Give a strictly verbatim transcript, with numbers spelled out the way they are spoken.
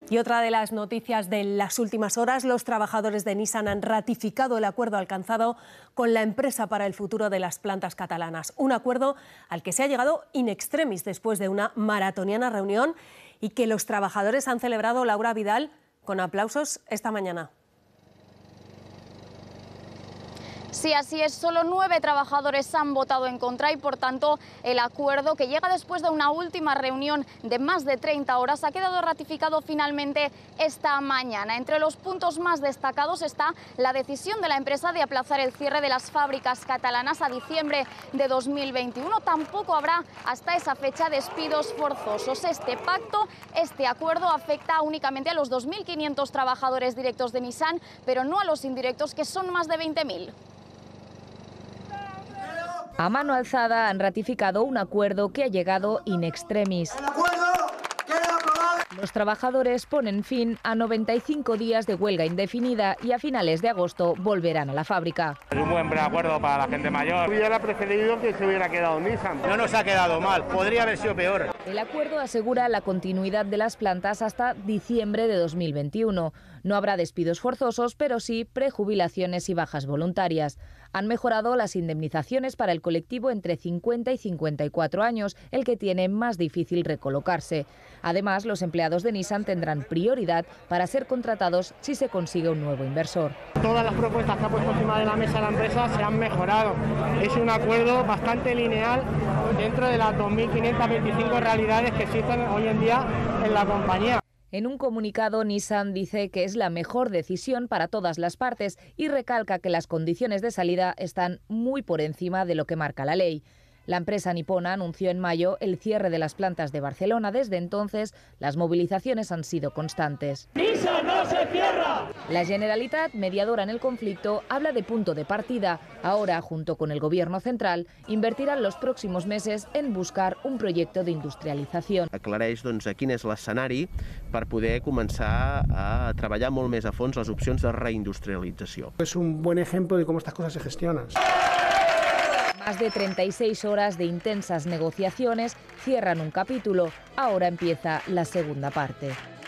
Y otra de las noticias de las últimas horas, los trabajadores de Nissan han ratificado el acuerdo alcanzado con la empresa para el futuro de las plantas catalanas. Un acuerdo al que se ha llegado in extremis después de una maratoniana reunión y que los trabajadores han celebrado, Laura Vidal, con aplausos esta mañana. Sí, así es. Solo nueve trabajadores han votado en contra y, por tanto, el acuerdo, que llega después de una última reunión de más de treinta horas, ha quedado ratificado finalmente esta mañana. Entre los puntos más destacados está la decisión de la empresa de aplazar el cierre de las fábricas catalanas a diciembre de dos mil veintiuno. Tampoco habrá hasta esa fecha despidos forzosos. Este pacto, este acuerdo, afecta únicamente a los dos mil quinientos trabajadores directos de Nissan, pero no a los indirectos, que son más de veinte mil. A mano alzada han ratificado un acuerdo que ha llegado in extremis. ¡El acuerdo queda aprobado! Los trabajadores ponen fin a noventa y cinco días de huelga indefinida y a finales de agosto volverán a la fábrica. Es un buen acuerdo para la gente mayor. Hubiera preferido que se hubiera quedado Nissan. No nos ha quedado mal, podría haber sido peor. El acuerdo asegura la continuidad de las plantas hasta diciembre de dos mil veintiuno. No habrá despidos forzosos, pero sí prejubilaciones y bajas voluntarias. Han mejorado las indemnizaciones para el colectivo entre cincuenta y cincuenta y cuatro años, el que tiene más difícil recolocarse. Además, los empleados de Nissan tendrán prioridad para ser contratados si se consigue un nuevo inversor. Todas las propuestas que ha puesto encima de la mesa la empresa se han mejorado. Es un acuerdo bastante lineal dentro de las dos mil quinientas veinticinco realidades que existen hoy en día en la compañía. En un comunicado, Nissan dice que es la mejor decisión para todas las partes y recalca que las condiciones de salida están muy por encima de lo que marca la ley. La empresa nipona anunció en mayo el cierre de las plantas de Barcelona. Desde entonces, las movilizaciones han sido constantes. ¡Nissan no se cierra! La Generalitat, mediadora en el conflicto, habla de punto de partida. Ahora, junto con el Gobierno central, invertirán los próximos meses en buscar un proyecto de industrialitzación. Aclareix doncs, quin és l'escenari per poder començar a treballar molt més a fons les opcions de reindustrialització. Es un buen ejemplo de cómo estas cosas se gestionan. Más de treinta y seis horas de intensas negociaciones cierran un capítulo. Ahora empieza la segunda parte.